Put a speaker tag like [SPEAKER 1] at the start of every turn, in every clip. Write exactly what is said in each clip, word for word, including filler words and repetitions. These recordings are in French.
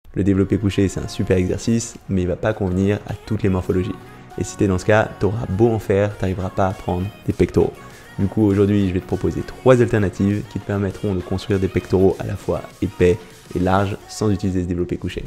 [SPEAKER 1] Le développé couché, c'est un super exercice, mais il ne va pas convenir à toutes les morphologies. Et si tu es dans ce cas, tu auras beau en faire, tu n'arriveras pas à prendre des pectoraux. Du coup, aujourd'hui, je vais te proposer trois alternatives qui te permettront de construire des pectoraux à la fois épais et larges sans utiliser ce développé couché.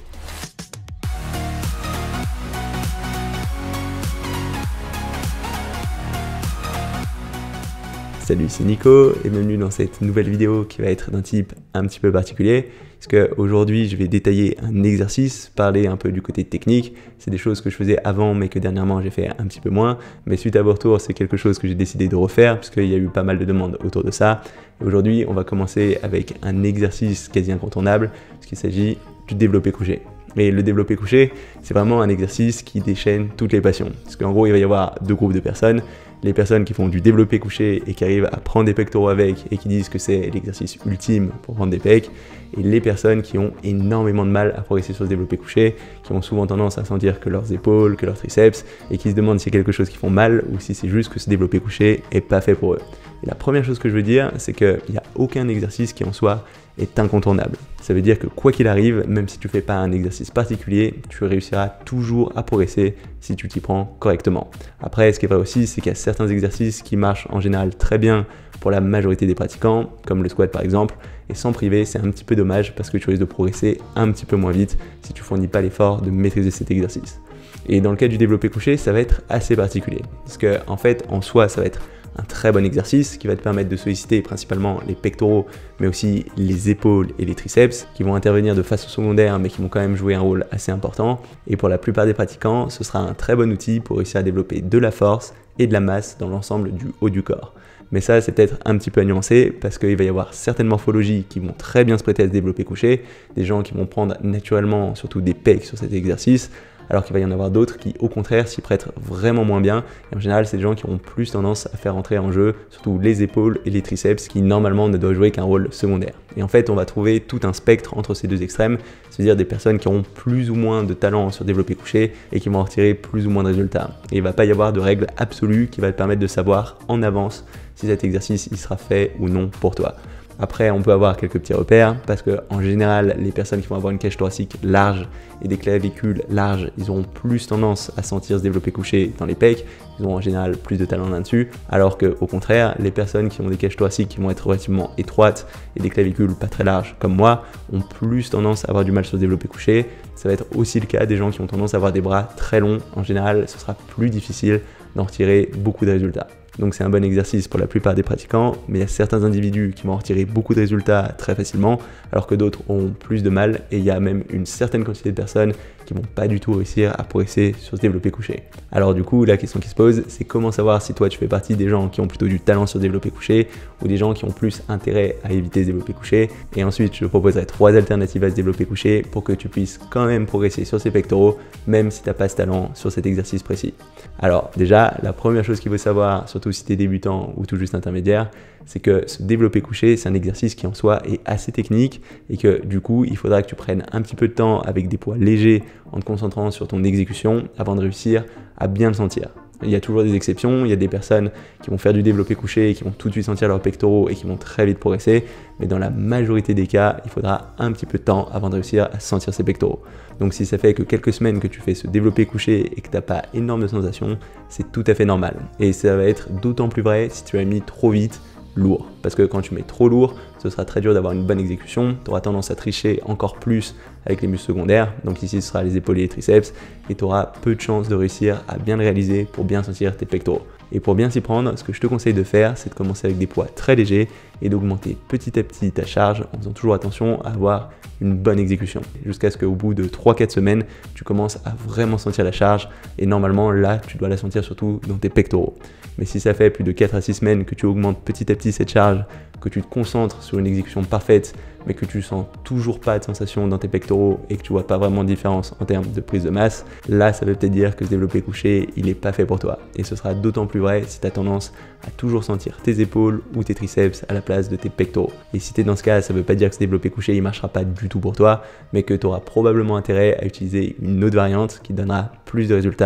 [SPEAKER 1] Salut, c'est Nico et bienvenue dans cette nouvelle vidéo qui va être d'un type un petit peu particulier. Parce qu'aujourd'hui, je vais détailler un exercice, parler un peu du côté technique. C'est des choses que je faisais avant, mais que dernièrement, j'ai fait un petit peu moins. Mais suite à vos retours, c'est quelque chose que j'ai décidé de refaire, puisqu'il y a eu pas mal de demandes autour de ça. Aujourd'hui, on va commencer avec un exercice quasi incontournable, puisqu'il s'agit du développé couché. Et le développé couché, c'est vraiment un exercice qui déchaîne toutes les passions. Parce qu'en gros, il va y avoir deux groupes de personnes. Les personnes qui font du développé couché et qui arrivent à prendre des pectoraux avec et qui disent que c'est l'exercice ultime pour prendre des pecs. Et les personnes qui ont énormément de mal à progresser sur ce développé couché, qui ont souvent tendance à sentir que leurs épaules, que leurs triceps, et qui se demandent s'il y a quelque chose qui font mal ou si c'est juste que ce développé couché n'est pas fait pour eux. Et la première chose que je veux dire, c'est qu'il n'y a aucun exercice qui en soi est incontournable. Ça veut dire que quoi qu'il arrive, même si tu ne fais pas un exercice particulier, tu réussiras toujours à progresser si tu t'y prends correctement. Après, ce qui est vrai aussi, c'est qu'il y a certains exercices qui marchent en général très bien pour la majorité des pratiquants, comme le squat par exemple, et sans priver, c'est un petit peu dommage parce que tu risques de progresser un petit peu moins vite si tu ne fournis pas l'effort de maîtriser cet exercice. Et dans le cas du développé couché, ça va être assez particulier, parce que en fait, en soi, ça va être un très bon exercice qui va te permettre de solliciter principalement les pectoraux, mais aussi les épaules et les triceps qui vont intervenir de façon secondaire, mais qui vont quand même jouer un rôle assez important. Et pour la plupart des pratiquants, ce sera un très bon outil pour réussir à développer de la force et de la masse dans l'ensemble du haut du corps. Mais ça, c'est peut-être un petit peu à nuancer parce qu'il va y avoir certaines morphologies qui vont très bien se prêter à se développer couché, des gens qui vont prendre naturellement surtout des pecs sur cet exercice, alors qu'il va y en avoir d'autres qui, au contraire, s'y prêtent vraiment moins bien. Et en général, c'est des gens qui ont plus tendance à faire entrer en jeu surtout les épaules et les triceps qui, normalement, ne doivent jouer qu'un rôle secondaire. Et en fait, on va trouver tout un spectre entre ces deux extrêmes, c'est-à-dire des personnes qui auront plus ou moins de talent sur développé couché et qui vont en retirer plus ou moins de résultats. Et il ne va pas y avoir de règle absolue qui va te permettre de savoir en avance si cet exercice il sera fait ou non pour toi. Après, on peut avoir quelques petits repères parce que en général, les personnes qui vont avoir une cage thoracique large et des clavicules larges, ils auront plus tendance à sentir se développer couché dans les pecs. Ils ont en général plus de talent là-dessus. Alors que, au contraire, les personnes qui ont des cages thoraciques qui vont être relativement étroites et des clavicules pas très larges comme moi, ont plus tendance à avoir du mal sur se développer couché. Ça va être aussi le cas des gens qui ont tendance à avoir des bras très longs. En général, ce sera plus difficile d'en retirer beaucoup de résultats. Donc c'est un bon exercice pour la plupart des pratiquants, mais il y a certains individus qui vont en retirer beaucoup de résultats très facilement, alors que d'autres ont plus de mal, et il y a même une certaine quantité de personnes qui vont pas du tout réussir à progresser sur ce développé couché. Alors du coup, la question qui se pose, c'est comment savoir si toi tu fais partie des gens qui ont plutôt du talent sur ce développé couché, ou des gens qui ont plus intérêt à éviter ce développé couché. Et ensuite, je te proposerai trois alternatives à ce développé couché pour que tu puisses quand même progresser sur ces pectoraux, même si tu n'as pas ce talent sur cet exercice précis. Alors déjà, la première chose qu'il faut savoir, surtout si tu es débutant ou tout juste intermédiaire, c'est que ce développé couché, c'est un exercice qui en soi est assez technique et que du coup, il faudra que tu prennes un petit peu de temps avec des poids légers en te concentrant sur ton exécution avant de réussir à bien le sentir. Il y a toujours des exceptions, il y a des personnes qui vont faire du développé couché et qui vont tout de suite sentir leurs pectoraux et qui vont très vite progresser, mais dans la majorité des cas, il faudra un petit peu de temps avant de réussir à sentir ses pectoraux. Donc si ça fait que quelques semaines que tu fais ce développé couché et que tu n'as pas énorme de sensations, c'est tout à fait normal. Et ça va être d'autant plus vrai si tu as mis trop vite lourd. Parce que quand tu mets trop lourd, ce sera très dur d'avoir une bonne exécution. Tu auras tendance à tricher encore plus avec les muscles secondaires. Donc ici, ce sera les épaules et les triceps. Et tu auras peu de chances de réussir à bien le réaliser pour bien sentir tes pectoraux. Et pour bien s'y prendre, ce que je te conseille de faire, c'est de commencer avec des poids très légers et d'augmenter petit à petit ta charge en faisant toujours attention à avoir une bonne exécution. Jusqu'à ce qu'au bout de trois à quatre semaines, tu commences à vraiment sentir la charge et normalement là, tu dois la sentir surtout dans tes pectoraux. Mais si ça fait plus de quatre à six semaines que tu augmentes petit à petit cette charge, que tu te concentres sur une exécution parfaite, mais que tu sens toujours pas de sensation dans tes pectoraux et que tu vois pas vraiment de différence en termes de prise de masse, là ça veut peut-être dire que ce développé couché, il est pas fait pour toi. Et ce sera d'autant plus vrai si tu as tendance à toujours sentir tes épaules ou tes triceps à la place de tes pectoraux. Et si tu es dans ce cas, ça veut pas dire que ce développé couché, il marchera pas du tout pour toi, mais que tu auras probablement intérêt à utiliser une autre variante qui donnera plus de résultats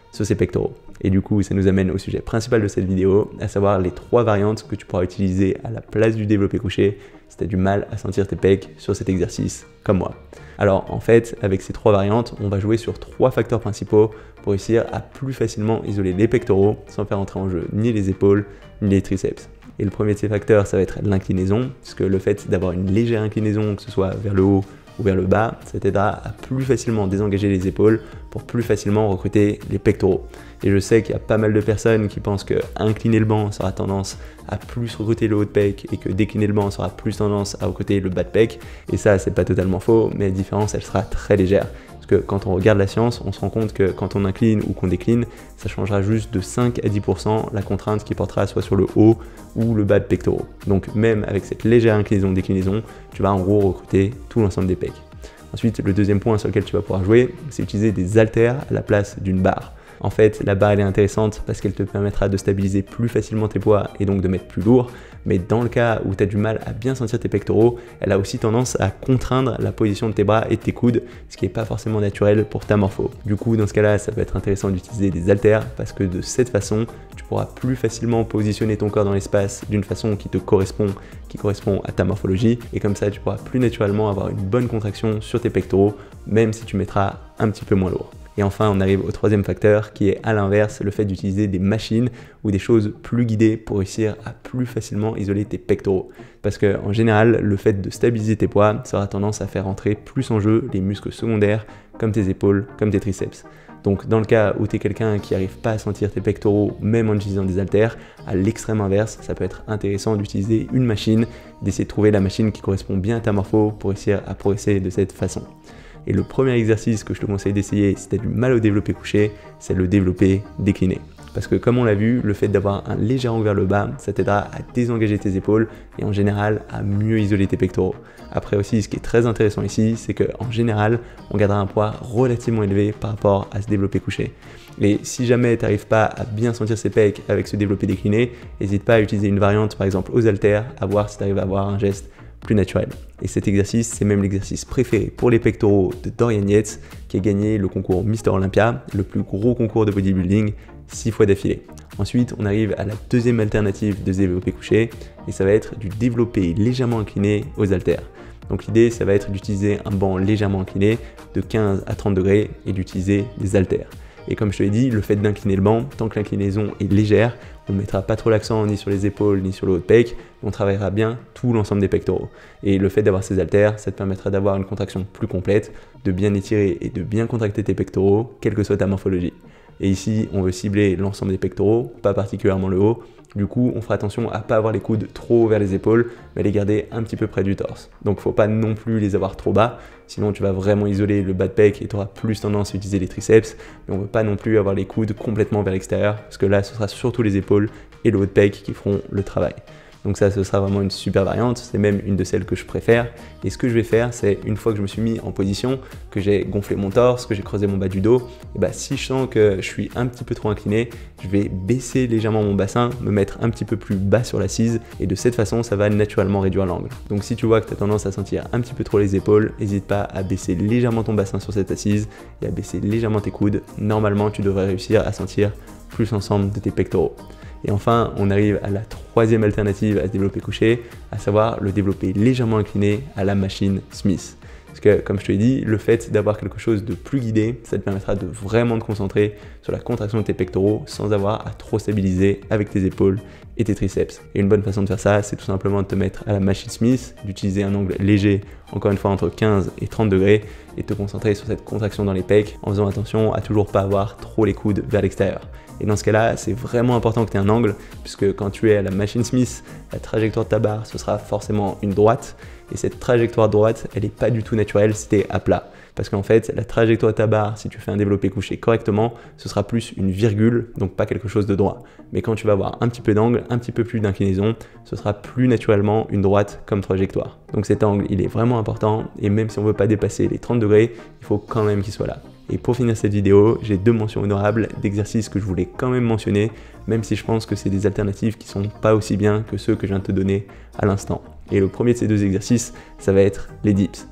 [SPEAKER 1] sur ses pectoraux. Et du coup, ça nous amène au sujet principal de cette vidéo, à savoir les trois variantes que tu pourras utiliser à la place du développé couché si tu as du mal à sentir tes pecs sur cet exercice, comme moi. Alors en fait, avec ces trois variantes, on va jouer sur trois facteurs principaux pour réussir à plus facilement isoler les pectoraux sans faire entrer en jeu ni les épaules ni les triceps. Et le premier de ces facteurs, ça va être l'inclinaison, puisque le fait d'avoir une légère inclinaison, que ce soit vers le haut ou vers le bas, ça t'aidera à plus facilement désengager les épaules pour plus facilement recruter les pectoraux. Et je sais qu'il y a pas mal de personnes qui pensent que incliner le banc, ça aura tendance à plus recruter le haut de pec et que décliner le banc, ça aura plus tendance à recruter le bas de pec. Et ça, c'est pas totalement faux, mais la différence, elle sera très légère. Parce que quand on regarde la science, on se rend compte que quand on incline ou qu'on décline, ça changera juste de cinq à dix pour cent la contrainte qui portera soit sur le haut ou le bas de pectoraux. Donc même avec cette légère inclinaison-déclinaison, tu vas en gros recruter tout l'ensemble des pecs. Ensuite, le deuxième point sur lequel tu vas pouvoir jouer, c'est utiliser des haltères à la place d'une barre. En fait, la barre elle est intéressante parce qu'elle te permettra de stabiliser plus facilement tes poids et donc de mettre plus lourd. Mais dans le cas où tu as du mal à bien sentir tes pectoraux, elle a aussi tendance à contraindre la position de tes bras et de tes coudes, ce qui n'est pas forcément naturel pour ta morpho. Du coup, dans ce cas-là, ça peut être intéressant d'utiliser des haltères parce que de cette façon, tu pourras plus facilement positionner ton corps dans l'espace d'une façon qui te correspond, qui correspond à ta morphologie. Et comme ça, tu pourras plus naturellement avoir une bonne contraction sur tes pectoraux, même si tu mettras un petit peu moins lourd. Et enfin, on arrive au troisième facteur qui est à l'inverse, le fait d'utiliser des machines ou des choses plus guidées pour réussir à plus facilement isoler tes pectoraux. Parce qu'en général, le fait de stabiliser tes poids, ça aura tendance à faire entrer plus en jeu les muscles secondaires comme tes épaules, comme tes triceps. Donc dans le cas où tu es quelqu'un qui n'arrive pas à sentir tes pectoraux, même en utilisant des haltères, à l'extrême inverse, ça peut être intéressant d'utiliser une machine, d'essayer de trouver la machine qui correspond bien à ta morpho pour réussir à progresser de cette façon. Et le premier exercice que je te conseille d'essayer si tu as du mal au développé couché, c'est le développé décliné. Parce que comme on l'a vu, le fait d'avoir un léger angle vers le bas, ça t'aidera à désengager tes épaules et en général à mieux isoler tes pectoraux. Après aussi, ce qui est très intéressant ici, c'est qu'en général, on gardera un poids relativement élevé par rapport à ce développé couché. Et si jamais tu n'arrives pas à bien sentir ses pecs avec ce développé décliné, n'hésite pas à utiliser une variante par exemple aux haltères, à voir si tu arrives à avoir un geste plus naturel. Et cet exercice, c'est même l'exercice préféré pour les pectoraux de Dorian Yates, qui a gagné le concours Mister Olympia, le plus gros concours de bodybuilding, six fois d'affilée. Ensuite, on arrive à la deuxième alternative de développé couché, et ça va être du développé légèrement incliné aux haltères. Donc l'idée, ça va être d'utiliser un banc légèrement incliné de quinze à trente degrés et d'utiliser des haltères. Et comme je te l'ai dit, le fait d'incliner le banc, tant que l'inclinaison est légère, on ne mettra pas trop l'accent ni sur les épaules ni sur le haut de pec, on travaillera bien tout l'ensemble des pectoraux. Et le fait d'avoir ces haltères, ça te permettra d'avoir une contraction plus complète, de bien étirer et de bien contracter tes pectoraux, quelle que soit ta morphologie. Et ici, on veut cibler l'ensemble des pectoraux, pas particulièrement le haut. Du coup, on fera attention à ne pas avoir les coudes trop haut vers les épaules, mais les garder un petit peu près du torse. Donc, il ne faut pas non plus les avoir trop bas, sinon tu vas vraiment isoler le bas de pec et tu auras plus tendance à utiliser les triceps. Mais on ne veut pas non plus avoir les coudes complètement vers l'extérieur, parce que là, ce sera surtout les épaules et le haut de pec qui feront le travail. Donc ça, ce sera vraiment une super variante, c'est même une de celles que je préfère. Et ce que je vais faire, c'est une fois que je me suis mis en position, que j'ai gonflé mon torse, que j'ai creusé mon bas du dos, et bah, si je sens que je suis un petit peu trop incliné, je vais baisser légèrement mon bassin, me mettre un petit peu plus bas sur l'assise, et de cette façon, ça va naturellement réduire l'angle. Donc si tu vois que tu as tendance à sentir un petit peu trop les épaules, n'hésite pas à baisser légèrement ton bassin sur cette assise et à baisser légèrement tes coudes. Normalement, tu devrais réussir à sentir plus l'ensemble de tes pectoraux. Et enfin, on arrive à la troisième alternative à ce développé couché, à savoir le développé légèrement incliné à la machine Smith. Parce que, comme je te l'ai dit, le fait d'avoir quelque chose de plus guidé, ça te permettra de vraiment te concentrer sur la contraction de tes pectoraux sans avoir à trop stabiliser avec tes épaules et tes triceps. Et une bonne façon de faire ça, c'est tout simplement de te mettre à la machine Smith, d'utiliser un angle léger, encore une fois entre quinze et trente degrés, et de te concentrer sur cette contraction dans les pecs en faisant attention à toujours pas avoir trop les coudes vers l'extérieur. Et dans ce cas-là, c'est vraiment important que tu aies un angle, puisque quand tu es à la machine Smith, la trajectoire de ta barre, ce sera forcément une droite. Et cette trajectoire droite, elle n'est pas du tout naturelle si tu es à plat. Parce qu'en fait, la trajectoire de ta barre, si tu fais un développé couché correctement, ce sera plus une virgule, donc pas quelque chose de droit. Mais quand tu vas avoir un petit peu d'angle, un petit peu plus d'inclinaison, ce sera plus naturellement une droite comme trajectoire. Donc cet angle, il est vraiment important, et même si on ne veut pas dépasser les trente degrés, il faut quand même qu'il soit là. Et pour finir cette vidéo, j'ai deux mentions honorables d'exercices que je voulais quand même mentionner, même si je pense que c'est des alternatives qui sont pas aussi bien que ceux que je viens de te donner à l'instant. Et le premier de ces deux exercices, ça va être les dips.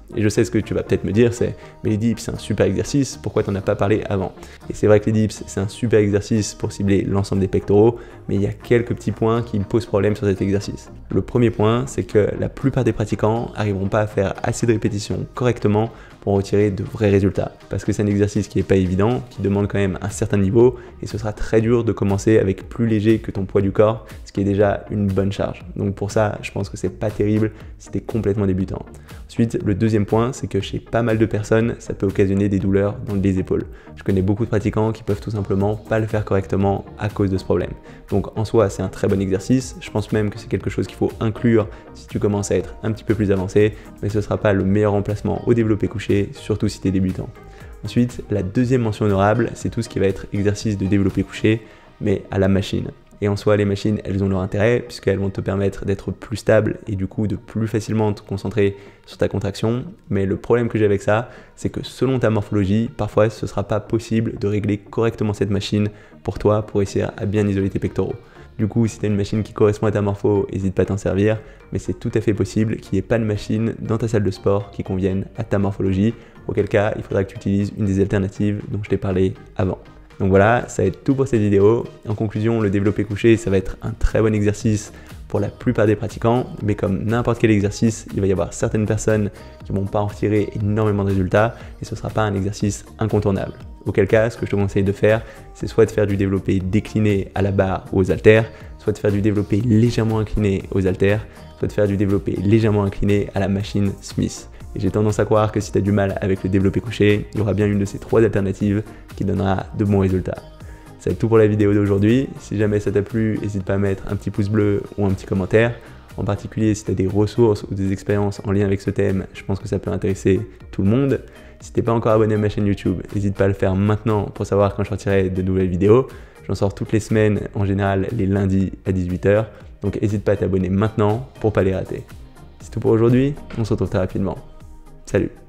[SPEAKER 1] Et je sais ce que tu vas peut-être me dire, c'est mais les dips c'est un super exercice, pourquoi t'en as pas parlé avant? Et c'est vrai que les dips c'est un super exercice pour cibler l'ensemble des pectoraux, mais il y a quelques petits points qui me posent problème sur cet exercice. Le premier point, c'est que la plupart des pratiquants n'arriveront pas à faire assez de répétitions correctement pour retirer de vrais résultats. Parce que c'est un exercice qui n'est pas évident, qui demande quand même un certain niveau, et ce sera très dur de commencer avec plus léger que ton poids du corps, ce qui est déjà une bonne charge. Donc pour ça, je pense que c'est pas terrible si t'es complètement débutant. Ensuite, le deuxième point, c'est que chez pas mal de personnes, ça peut occasionner des douleurs dans les épaules. Je connais beaucoup de pratiquants qui peuvent tout simplement pas le faire correctement à cause de ce problème. Donc en soi, c'est un très bon exercice. Je pense même que c'est quelque chose qu'il faut inclure si tu commences à être un petit peu plus avancé, mais ce sera pas le meilleur emplacement au développé couché, surtout si tu es débutant. Ensuite, la deuxième mention honorable, c'est tout ce qui va être exercice de développé couché, mais à la machine. Et en soi, les machines, elles ont leur intérêt puisqu'elles vont te permettre d'être plus stable et du coup de plus facilement te concentrer sur ta contraction. Mais le problème que j'ai avec ça, c'est que selon ta morphologie, parfois ce ne sera pas possible de régler correctement cette machine pour toi pour réussir à bien isoler tes pectoraux. Du coup, si tu as une machine qui correspond à ta morpho, n'hésite pas à t'en servir, mais c'est tout à fait possible qu'il n'y ait pas de machine dans ta salle de sport qui convienne à ta morphologie, auquel cas il faudra que tu utilises une des alternatives dont je t'ai parlé avant. Donc voilà, ça va être tout pour cette vidéo. En conclusion, le développé couché, ça va être un très bon exercice pour la plupart des pratiquants, mais comme n'importe quel exercice, il va y avoir certaines personnes qui ne vont pas en retirer énormément de résultats et ce ne sera pas un exercice incontournable. Auquel cas, ce que je te conseille de faire, c'est soit de faire du développé décliné à la barre ou aux haltères, soit de faire du développé légèrement incliné aux haltères, soit de faire du développé légèrement incliné à la machine Smith. Et j'ai tendance à croire que si tu as du mal avec le développé couché, il y aura bien une de ces trois alternatives qui donnera de bons résultats. Ça va être tout pour la vidéo d'aujourd'hui. Si jamais ça t'a plu, n'hésite pas à mettre un petit pouce bleu ou un petit commentaire. En particulier, si tu as des ressources ou des expériences en lien avec ce thème, je pense que ça peut intéresser tout le monde. Si tu n'es pas encore abonné à ma chaîne YouTube, n'hésite pas à le faire maintenant pour savoir quand je sortirai de nouvelles vidéos. J'en sors toutes les semaines, en général les lundis à dix-huit heures. Donc n'hésite pas à t'abonner maintenant pour ne pas les rater. C'est tout pour aujourd'hui, on se retrouve très rapidement. Salut!